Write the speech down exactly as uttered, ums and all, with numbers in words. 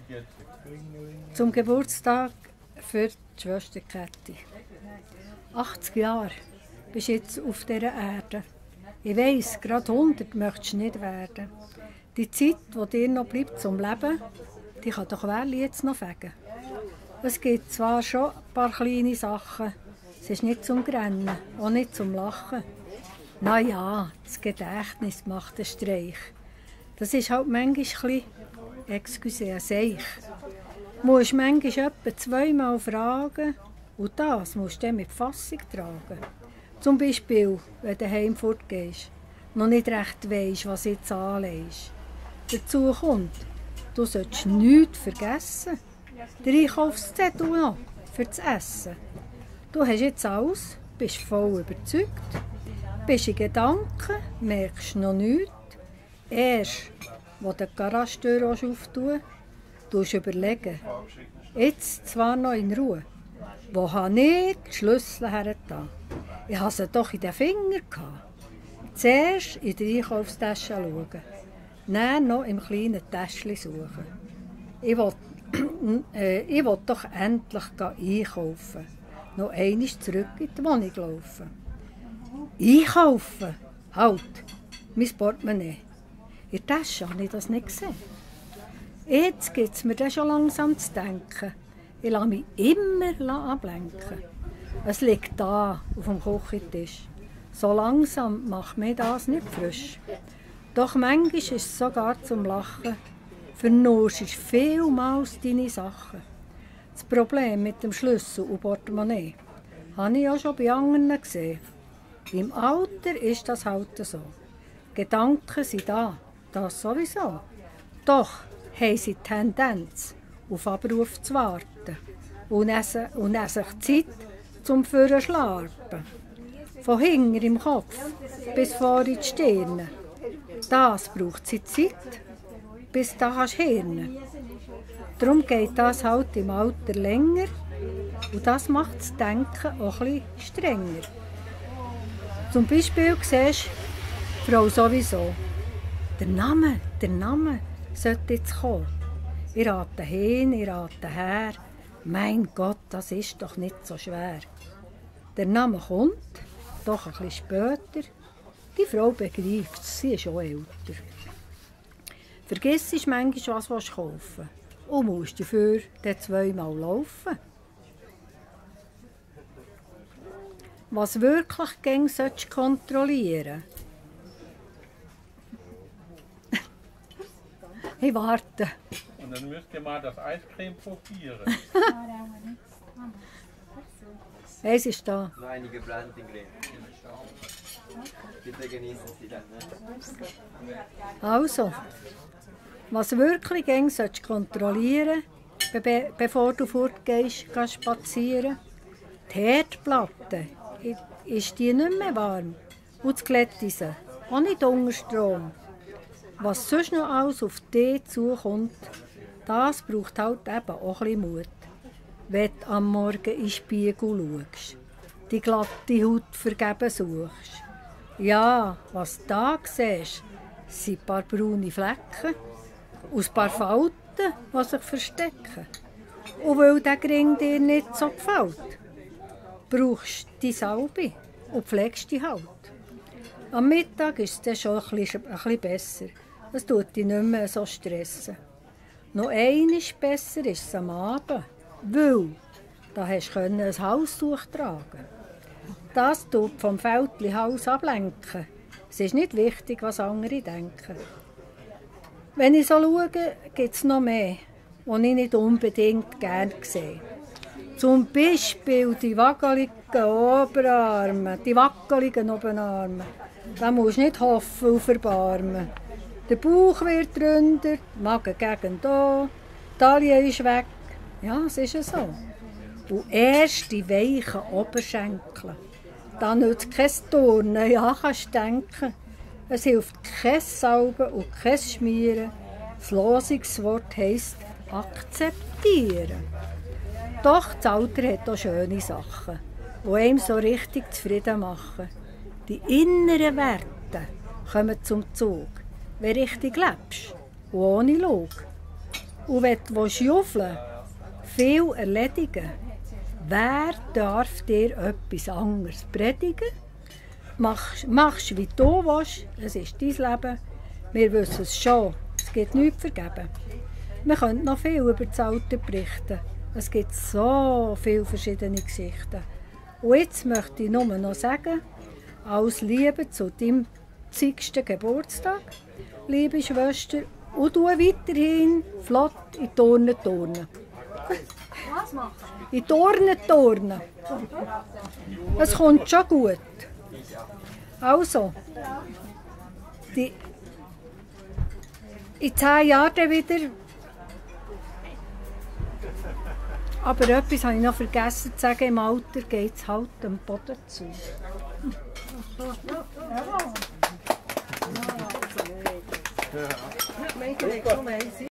Zum Geburtstag für die Schwester Käthi. achtzig Jahre bist du jetzt auf dieser Erde. Ich weiss, gerade hundert möchtest du nicht werden. Die Zeit, die dir noch bleibt zum Leben, die kann doch wer jetzt noch fegen. Es gibt zwar schon ein paar kleine Sachen, es ist nicht zum Grennen, auch nicht zum Lachen. Na ja, das Gedächtnis macht einen Streich. Das ist halt manchmal ein bisschen, excuse, ein Seich. Du musst manchmal etwa zweimal fragen und das musst du dann mit Fassung tragen. Zum Beispiel, wenn du heim fortgehst, noch nicht recht weisst, was jetzt anlegst. Dazu kommt, du solltest nichts vergessen. Der Einkaufszettel noch für das Essen. Du hast jetzt alles, bist voll überzeugt, bist in Gedanken, merkst noch nichts. Erst, wo du die Garagentür auftun, tust du überlegen. Jetzt zwar noch in Ruhe. Wo habe ich die Schlüssel hergetan? Ich hatte sie doch in den Fingern. Zuerst in die Einkaufstasche schauen, dann noch im kleinen Täschchen suchen. Ich will, äh, ich will doch endlich einkaufen. Noch einmal zurück in die Wohnung laufen. Einkaufen? Halt, mein Portemonnaie. In der Tasche habe ich das nicht gesehen. Jetzt gibt es mir dann schon langsam zu denken. Ich lasse mich immer ablenken. Es liegt da auf dem Küchentisch. So langsam macht mir das nicht frisch. Doch manchmal ist es sogar zum Lachen. Vernusst ist vielmals deine Sachen. Das Problem mit dem Schlüssel und Portemonnaie habe ich auch schon bei anderen gesehen. Im Alter ist das halt so. Gedanken sind da, das sowieso. Doch haben sie die Tendenz, auf Abruf zu warten und nehmen, und nehmen sich Zeit zum Vorschlarpen. Von hinten im Kopf bis vor in die Stirn. Das braucht sie Zeit, bis da kannst du hirnen. Darum geht das halt im Alter länger und das macht das Denken auch ein bisschen strenger. Zum Beispiel siehst du Frau sowieso. Der Name, der Name sollte jetzt kommen. Ich rate hin, ich rate her. Mein Gott, das ist doch nicht so schwer. Der Name kommt, doch ein bisschen später. Die Frau begreift es, sie ist auch älter. Vergiss manchmal, was du kaufen willst. Und musst dafür dann zweimal laufen. Was wirklich ging, solltest du kontrollieren. Ich warte. Und dann müsst ihr mal das Eiscreme probieren. Es ist da. Noch eine gebrannte Creme. Bitte genießen Sie das. Ne? Also, was wirklich ging, solltest du kontrollieren, be bevor du fortgehst, gehst spazieren. Die Herdplatte, ist die nicht mehr warm? Und das Glättisen, auch nicht unter Strom. Was sonst noch alles auf dich zukommt, das braucht halt eben auch ein bisschen Mut. Wenn du am Morgen in den Spiegel schaust, die glatte Haut vergeben suchst. Ja, was du da siehst, sind ein paar braune Flecken, aus ein paar Falten, die sich verstecken. Und weil der Ring dir nicht so gefällt, brauchst du die Salbe und pflegst die halt. Am Mittag ist es dann schon ein bisschen, ein bisschen besser. Es tut dich nicht mehr so stressen. Noch einmal besser ist es am Abend, weil da hast du ein Halstuch tragen. Das tut vom Feldli-Haus ablenken. Es ist nicht wichtig, was andere denken. Wenn ich so schaue, gibt es noch mehr, was ich nicht unbedingt gerne sehe. Zum Beispiel die wackeligen Oberarme, die wackeligen Oberarme. Da musst du nicht hoffen auf Erbarmen. Der Bauch wird runder, die Magengegend da, die Taille ist weg. Ja, es ist so. Und erst die weichen Oberschenkel. Da nützt kein Turnen, ja, kannst du denken. Es hilft kein Saugen und kein Schmieren. Das Losungswort heisst akzeptieren. Doch das Alter hat auch schöne Sachen, die einem so richtig zufrieden machen. Die inneren Werte kommen zum Zug, wenn du richtig lebst und ohne Lug. Und wenn du juffeln viel erledigen, wer darf dir etwas anderes predigen? Machst, machst wie du willst, es ist dein Leben. Wir wissen es schon, es gibt nichts vergeben. Wir können noch viel über das Alter berichten. Es gibt so viele verschiedene Geschichten. Und jetzt möchte ich nur noch sagen, alles Liebe zu deinem zehnten Geburtstag, liebe Schwester, und du weiterhin flott in die Turnen turnen. Was machst du? In die Turnen turnen. Es kommt schon gut. Also, die, in zehn Jahren dann wieder. Aber etwas habe ich noch vergessen zu sagen, im Alter geht es halt dem Boden zu. Ja.